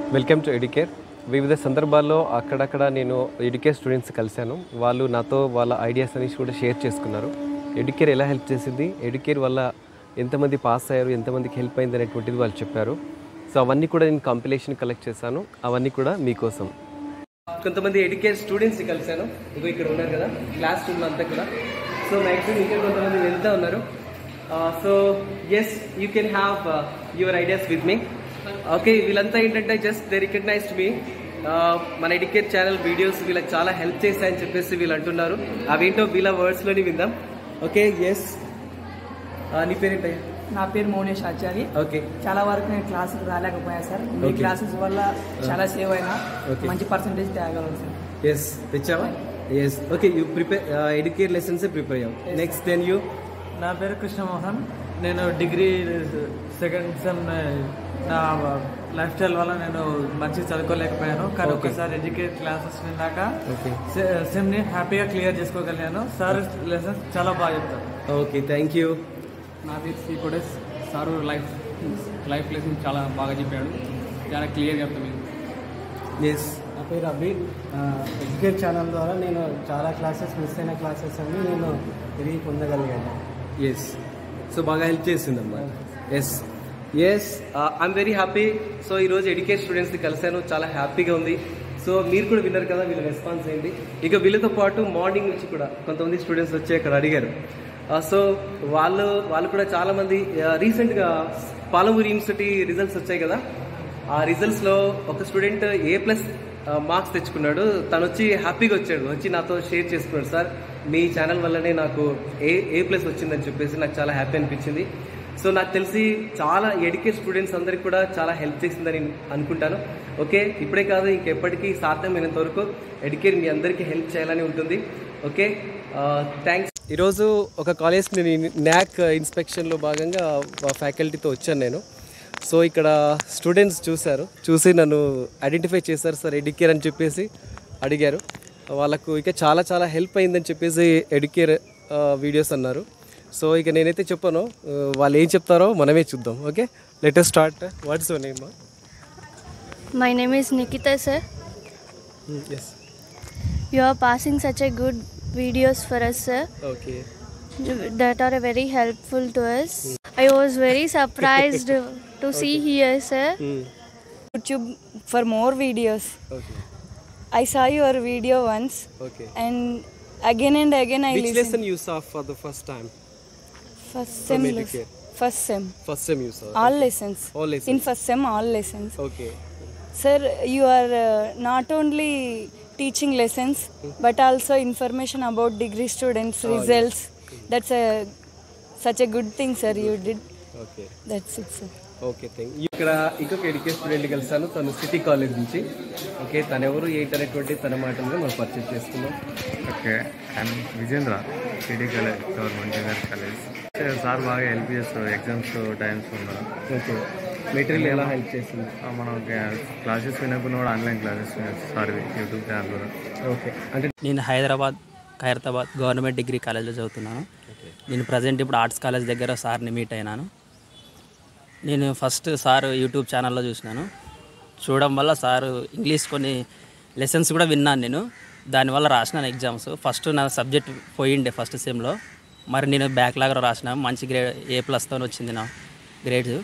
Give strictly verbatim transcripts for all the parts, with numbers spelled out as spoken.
Welcome to educare. వివిధ సందర్భాల్లో అక్కడక్కడ నేను ఎడ్యుకేర్ స్టూడెంట్స్ కలిశాను. వాళ్ళు నాతో వాళ్ళ ఐడియాస్ అనేసి కూడా షేర్ చేసుకున్నారు. ఎడ్యుకేర్ ఎలా హెల్ప్ చేసింది, ఎడ్యుకేర్ వల్ల ఎంతమంది పాస్ అయ్యారు, ఎంతమందికి హెల్ప్ అయింది అనేటువంటిది వాళ్ళు చెప్పారు. సో అవన్నీ కూడా నేను కంపిలేషన్ కలెక్ట్ చేశాను. అవన్నీ కూడా మీకోసం. కొంతమంది ఎడ్యుకేర్ స్టూడెంట్స్ని కలిశాను. ఇగో ఇక్కడ ఉన్నారు కదా క్లాస్ రూమ్లో అంతా కూడా. సో మ్యాక్సిమం ఇంకా కొంతమంది వెళ్తూ ఉన్నారు. So yes, you can have your ideas with me. Okay, వీళ్ళంతా ఏంటంటే జస్ట్ దే రికగ్నైజ్డ్ మీ. మన ఎడ్యుకేట్ ఛానల్ వీడియోస్ వీళ్ళకి చాలా హెల్ప్ చేశాయని చెప్పేసి వీళ్ళు అంటున్నారు. అవేంటో వీళ్ళ వర్డ్స్లోని విందాం. ఓకే, ఎస్, నీ పేరేంటయ్యా? నా పేరు మౌనేష్ ఆచారి. ఓకే, చాలా వరకు నేను క్లాసుకు రాలేకపోయా సార్. మీ క్లాసెస్ వల్ల చాలా సేవ్ అయినా, మంచి పర్సంటేజ్ తేగలను సార్. ఎస్, తెచ్చావా? Yes, okay, you prepare educate lessons prepare అయ్యావు. Next then you? నా పేరు కృష్ణమోహన్. నేను డిగ్రీ సెకండ్ సెమ్. నా లైఫ్ స్టైల్ వల్ల నేను మంచిగా చదువుకోలేకపోయాను, కానీ ఒకసారి ఎడ్యుకేట్ క్లాసెస్ విన్నాక సెమ్ని హ్యాపీగా క్లియర్ చేసుకోగలిగాను. సార్ లెసన్స్ చాలా బాగా చెప్తారు. Okay, thank you. నా పేరు సి కోడెస్. సారు లైఫ్ లైఫ్ లెసన్ చాలా బాగా చెప్పాడు, చాలా క్లియర్గా చెప్తాను. ఎస్, నా పేరు అబీద్. ఎడ్యుకేట్ ఛానల్ ద్వారా నేను చాలా క్లాసెస్ మిస్ అయిన క్లాసెస్ అన్ని నేను తిరిగి పొందగలిగాను. ఎస్, సో బాగా హెల్ప్ చేసిందమ్మా. Yes yes, I'm very happy. So ఈరోజు ఎడ్యుకేట్ స్టూడెంట్స్ని కలిశాను, చాలా హ్యాపీగా ఉంది. సో మీరు కూడా విన్నారు కదా వీళ్ళ రెస్పాన్స్ ఏంటి. ఇక వీళ్ళతో పాటు మార్నింగ్ నుంచి కూడా కొంతమంది స్టూడెంట్స్ వచ్చి అక్కడ అడిగారు. సో వాళ్ళు వాళ్ళు కూడా చాలామంది రీసెంట్గా పాలమూరు యూనివర్సిటీ రిజల్ట్స్ వచ్చాయి కదా, ఆ రిజల్ట్స్లో ఒక స్టూడెంట్ ఏ ప్లస్ మార్క్స్ తెచ్చుకున్నాడు. తను వచ్చి హ్యాపీగా వచ్చాడు, వచ్చి నాతో షేర్ చేసుకున్నాడు. సార్, మీ ఛానల్ వల్లనే నాకు ఏ ఏ ప్లస్ వచ్చిందని చెప్పేసి నాకు చాలా హ్యాపీ అనిపించింది. సో నాకు తెలిసి చాలా ఎడ్యుకేట్ స్టూడెంట్స్ అందరికీ కూడా చాలా హెల్ప్ చేసిందని అనుకుంటాను. ఓకే, ఇప్పుడే కాదు ఇంకెప్పటికీ సాధ్యమైనంత వరకు ఎడ్యుకేట్ మీ అందరికీ హెల్ప్ చేయాలని ఉంటుంది. Okay, thanks. ఈరోజు ఒక కాలేజ్కి నేను న్యాక్ ఇన్స్పెక్షన్లో భాగంగా ఫ్యాకల్టీతో వచ్చాను నేను. సో ఇక్కడ స్టూడెంట్స్ చూశారు, చూసి నన్ను ఐడెంటిఫై చేశారు. సార్ ఎడ్యుకేర్ అని చెప్పేసి అడిగారు. వాళ్ళకు ఇక చాలా చాలా హెల్ప్ అయిందని చెప్పేసి ఎడ్యుకేర్ వీడియోస్ అన్నారు. సో ఇక నేనైతే చెప్పాను, వాళ్ళు ఏం చెప్తారో మనమే చూద్దాం. Okay, let us start. What's your name? My name is Nikita sir. Yes. You are passing such a good videos for us sir. Okay. That are very helpful to us. I was very surprised to see here sir. YouTube for more videos. Okay. I saw your video once. Okay. And again and again I Which listen. lesson you saw for the first time? First From sem. Educare. First sem. First time you saw. All lessons. All lessons. In first sem, all lessons. Okay. Sir, you are uh, not only teaching lessons, but also information about degree students' Oh, results. That's a such a good thing, sir. You did. Okay. That's it, sir. Okay, thank you. ఇక్కడ ఇంకొక educate student కలిసాను, తను city college నుంచి. Okay, తను ఎవరు ఏంటనేటువంటి తన మాటలను మనం purchase చేసుకున్నాం. Okay, I'm Vijendra, city college, government junior college. Sir బాగా హెల్ప్ చేస్తారు ఎగ్జామ్స్ టైమ్స్ ఉన్నారు. ఓకే, మెటీరియల్ ఎలా హెల్ప్ చేస్తుంది? మనం క్లాసెస్ వినకుండా కూడా online classes sir YouTube channel కూడా. ఓకే, అంటే నేను హైదరాబాద్ ఖైరతాబాద్ గవర్నమెంట్ డిగ్రీ కాలేజ్లో చదువుతున్నాను. నేను ప్రజెంట్ ఇప్పుడు ఆర్ట్స్ కాలేజ్ దగ్గర సార్ని మీట్ అయినాను. నేను ఫస్ట్ సార్ యూట్యూబ్ ఛానల్లో చూసినాను. చూడడం వల్ల సారు ఇంగ్లీష్ కొన్ని లెసన్స్ కూడా విన్నాను నేను. దానివల్ల రాసినాను ఎగ్జామ్స్. ఫస్ట్ నా సబ్జెక్ట్ పోయిండే ఫస్ట్ సెమ్లో, మరి నేను బ్యాక్లాగ్ రాసిన మంచి గ్రేడ్ ఏ ప్లస్తో వచ్చింది నా గ్రేడ్స్.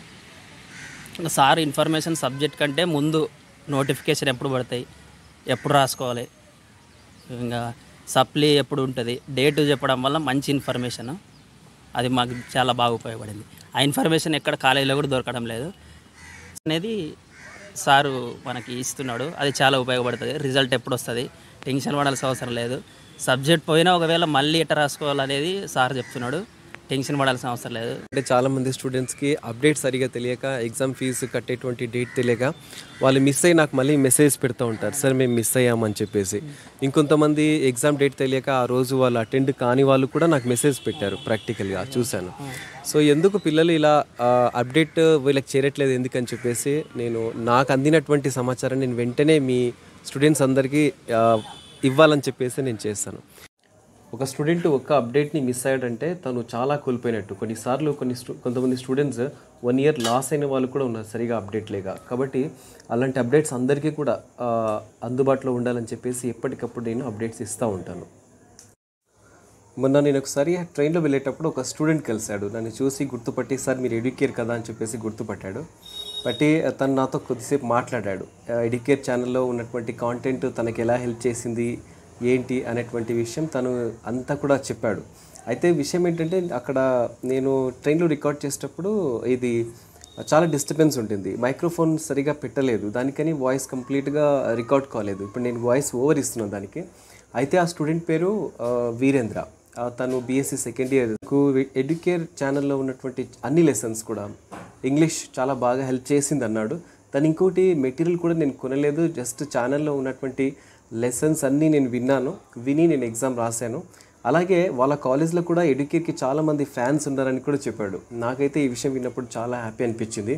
సార్ ఇన్ఫర్మేషన్ సబ్జెక్ట్ కంటే ముందు నోటిఫికేషన్ ఎప్పుడు పడతాయి, ఎప్పుడు రాసుకోవాలి, ఇంకా సప్లీ ఎప్పుడు ఉంటుంది, డేట్ చెప్పడం వల్ల మంచి ఇన్ఫర్మేషన్ అది మాకు చాలా బాగా ఉపయోగపడింది. ఆ ఇన్ఫర్మేషన్ ఎక్కడ కాలేజీలో కూడా దొరకడం లేదు అనేది సారు మనకి ఇస్తున్నాడు. అది చాలా ఉపయోగపడుతుంది. రిజల్ట్ ఎప్పుడు వస్తుంది, టెన్షన్ పడాల్సిన అవసరం లేదు. సబ్జెక్ట్ పోయినా ఒకవేళ మళ్ళీ ఎట్లా రాసుకోవాలనేది సార్ చెప్తున్నాడు. టెన్షన్ పడాల్సిన అవసరం లేదు. అంటే చాలామంది స్టూడెంట్స్కి అప్డేట్ సరిగా తెలియక, ఎగ్జామ్ ఫీజు కట్టేటువంటి డేట్ తెలియక వాళ్ళు మిస్ అయ్యి నాకు మళ్ళీ మెసేజ్ పెడుతూ ఉంటారు, సార్ మేము మిస్ అయ్యామని చెప్పేసి. ఇంకొంతమంది ఎగ్జామ్ డేట్ తెలియక ఆ రోజు వాళ్ళు అటెండ్ కాని వాళ్ళు కూడా నాకు మెసేజ్ పెట్టారు, ప్రాక్టికల్గా చూశాను. సో ఎందుకు పిల్లలు ఇలా అప్డేట్ వీళ్ళకి చేరట్లేదు ఎందుకని చెప్పేసి నేను నాకు అందినటువంటి సమాచారం నేను వెంటనే మీ స్టూడెంట్స్ అందరికీ ఇవ్వాలని చెప్పేసి నేను చేస్తాను. ఒక స్టూడెంట్ ఒక్క అప్డేట్ని మిస్ అయ్యాడంటే తను చాలా కోల్పోయినట్టు. కొన్నిసార్లు కొన్ని స్టూ కొంతమంది స్టూడెంట్స్ వన్ ఇయర్ లాస్ అయిన వాళ్ళు కూడా ఉన్నారు సరిగా అప్డేట్ లేక. కాబట్టి అలాంటి అప్డేట్స్ అందరికీ కూడా అందుబాటులో ఉండాలని చెప్పేసి ఎప్పటికప్పుడు నేను అప్డేట్స్ ఇస్తూ ఉంటాను. మొన్న నేను ఒకసారి ట్రైన్లో వెళ్ళేటప్పుడు ఒక స్టూడెంట్ కలిశాడు. నన్ను చూసి గుర్తుపట్టి సార్ మీరు ఎడ్యుకేర్ కదా అని చెప్పేసి గుర్తుపట్టాడు. బట్టి తను నాతో కొద్దిసేపు మాట్లాడాడు. ఎడ్యుకేర్ ఛానల్లో ఉన్నటువంటి కాంటెంట్ తనకి ఎలా హెల్ప్ చేసింది ఏంటి అనేటువంటి విషయం తను అంతా కూడా చెప్పాడు. అయితే విషయం ఏంటంటే అక్కడ నేను ట్రైన్లో రికార్డ్ చేసేటప్పుడు ఇది చాలా డిస్టర్బెన్స్ ఉంటుంది, మైక్రోఫోన్ సరిగా పెట్టలేదు, దానికని వాయిస్ కంప్లీట్గా రికార్డ్ కాలేదు. ఇప్పుడు నేను వాయిస్ ఓవర్ ఇస్తున్నాను దానికి. అయితే ఆ స్టూడెంట్ పేరు వీరేంద్ర, తను బీఎస్సీ సెకండ్ ఇయర్. ఎడ్యుకేర్ ఛానల్లో ఉన్నటువంటి అన్ని లెసన్స్ కూడా ఇంగ్లీష్ చాలా బాగా హెల్ప్ చేసింది అన్నాడు. తను ఇంకోటి మెటీరియల్ కూడా నేను కొనలేదు, జస్ట్ ఛానల్లో ఉన్నటువంటి లెసన్స్ అన్నీ నేను విన్నాను, విని నేను ఎగ్జామ్ రాశాను. అలాగే వాళ్ళ కాలేజ్లో కూడా ఎడ్యుకేర్కి చాలామంది ఫ్యాన్స్ ఉన్నారని కూడా చెప్పాడు. నాకైతే ఈ విషయం విన్నప్పుడు చాలా హ్యాపీ అనిపించింది,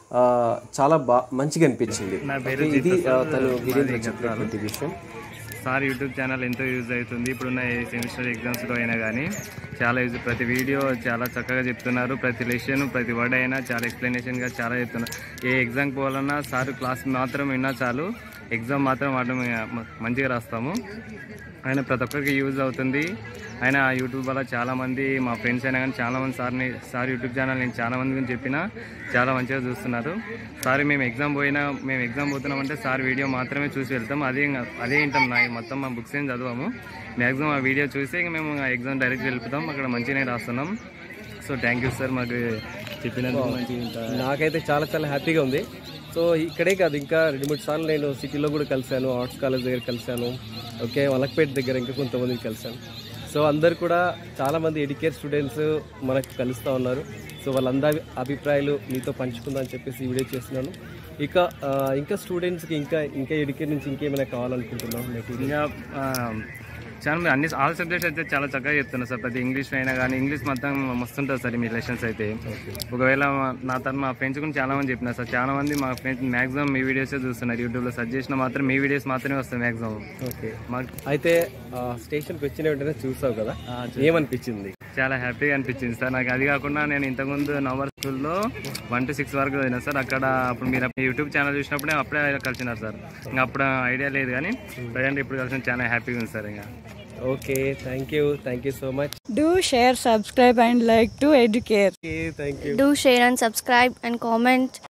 చాలా బా మంచిగా అనిపించింది. ఇది తను వీరేంద్ర చెప్పినటువంటి విషయం. సార్ యూట్యూబ్ ఛానల్ ఎంతో యూజ్ అవుతుంది. ఇప్పుడున్న సెమిస్టర్ ఎగ్జామ్స్లో అయినా కానీ చాలా యూజ్. ప్రతి వీడియో చాలా చక్కగా చెప్తున్నారు, ప్రతి లెసన్ ప్రతి వర్డ్ అయినా చాలా ఎక్స్ప్లెనేషన్గా చాలా చెప్తున్నారు. ఏ ఎగ్జామ్కి పోవాలన్నా సార్ క్లాస్ మాత్రం విన్నా చాలు, ఎగ్జామ్ మాత్రం వాడడం మంచిగా రాస్తాము. ఆయన ప్రతి ఒక్కరికి యూజ్ అవుతుంది. ఆయన యూట్యూబ్ వల్ల చాలామంది మా ఫ్రెండ్స్ అయినా కానీ చాలామంది సార్ని సార్ యూట్యూబ్ ఛానల్ నేను చాలామంది గురించి చెప్పినా చాలా మంచిగా చూస్తున్నారు. సార్ మేము ఎగ్జామ్ పోయినా మేము ఎగ్జామ్ పోతున్నామంటే సార్ వీడియో మాత్రమే చూసి వెళ్తాం, అదే అదే వింటాం. నా మొత్తం మా బుక్స్ ఏం చదవము, మ్యాక్సిమం ఆ వీడియో చూసి ఇంక మేము ఎగ్జామ్ డైరెక్ట్ వెళ్తాం, అక్కడ మంచిగానే రాస్తున్నాం. సో థ్యాంక్ యూ సార్ మాకు చెప్పినందుకు. మంచిగా నాకైతే చాలా చాలా హ్యాపీగా ఉంది. సో ఇక్కడే కాదు, ఇంకా రెండు మూడు సార్లు నేను సిటీలో కూడా కలిశాను, ఆర్ట్స్ కాలేజ్ దగ్గర కలిశాను, ఓకే వలక్పేట దగ్గర ఇంకా కొంతమందిని కలిశాను. సో అందరు కూడా చాలామంది ఎడ్యుకేట్ స్టూడెంట్స్ మనకు కలుస్తూ ఉన్నారు. సో వాళ్ళందరి అభిప్రాయాలు మీతో పంచుకుందామని చెప్పేసి ఈ వీడియో చేస్తున్నాను. ఇక ఇంకా స్టూడెంట్స్కి ఇంకా ఇంకా ఎడ్యుకేట్ నుంచి ఇంకేమైనా కావాలనుకుంటున్నాం మెటీరియల్? ఇంకా చాలా అన్ని ఆల్ సబ్జెక్ట్స్ అయితే చాలా చక్కగా చెప్తున్నారు సార్. ప్రతి ఇంగ్లీష్ అయినా కానీ ఇంగ్లీష్ మొత్తం మస్తుంటుంది సార్ మీ లెసన్స్ అయితే. ఒకవేళ నా తను మా ఫ్రెండ్స్ కూడా చాలా మంది చెప్పినారు సార్. చాలా మంది మా ఫ్రెండ్స్ మ్యాక్సిమం మీ వీడియోసే చూస్తున్నారు, యూట్యూబ్లో సెర్చ్ చేసిన మాత్రం మీ వీడియోస్ మాత్రమే వస్తాయి మ్యాక్సిమం. ఓకే, అయితే స్టేషన్కి వచ్చిన వెంటనే చూసావు కదా, ఏమనిపించింది? చాలా హ్యాపీగా అనిపించింది సార్ నాకు. అది కాకుండా నేను ఇంతకుముందు నవర్ స్కూల్లో వన్ టు సిక్స్ వరకు చదివినా సార్. అక్కడ అప్పుడు మీరు యూట్యూబ్ ఛానల్ చూసినప్పుడే అప్పుడే కలిసినారు సార్. ఇంకా అప్పుడు ఐడియా లేదు కానీ ప్రజెంట్ ఇప్పుడు కలిసిన చాలా హ్యాపీగా ఉంది సార్. ఇంకా okay, thank you thank you so much. Do share, subscribe and like to Educare. Okay, thank you. Do share and subscribe and comment.